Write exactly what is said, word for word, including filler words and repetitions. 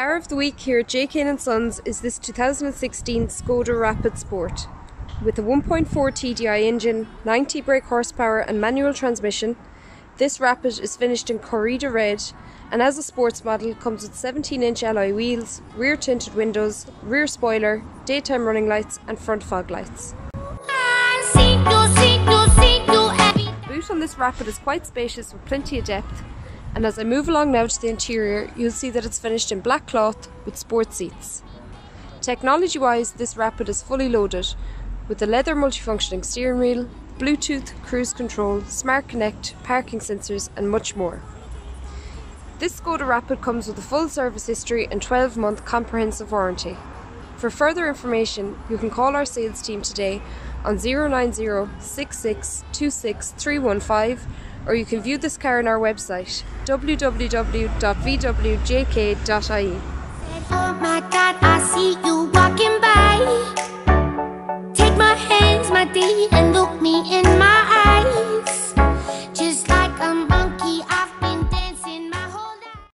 car of the week here at J Keane Sons is this two thousand sixteen Skoda Rapid Sport. With a one point four T D I engine, ninety brake horsepower and manual transmission, this Rapid is finished in Corrida Red and as a sports model comes with seventeen inch alloy wheels, rear tinted windows, rear spoiler, daytime running lights and front fog lights. The boot on this Rapid is quite spacious with plenty of depth, and as I move along now to the interior, you'll see that it's finished in black cloth with sport seats. Technology wise, this Rapid is fully loaded with a leather multifunctioning steering wheel, Bluetooth, cruise control, Smart Connect, parking sensors and much more. This Skoda Rapid comes with a full service history and twelve month comprehensive warranty. For further information, you can call our sales team today on zero nine zero, six six two six three one five, or you can view this car on our website w w w dot v w j k dot i e. Oh my God, I see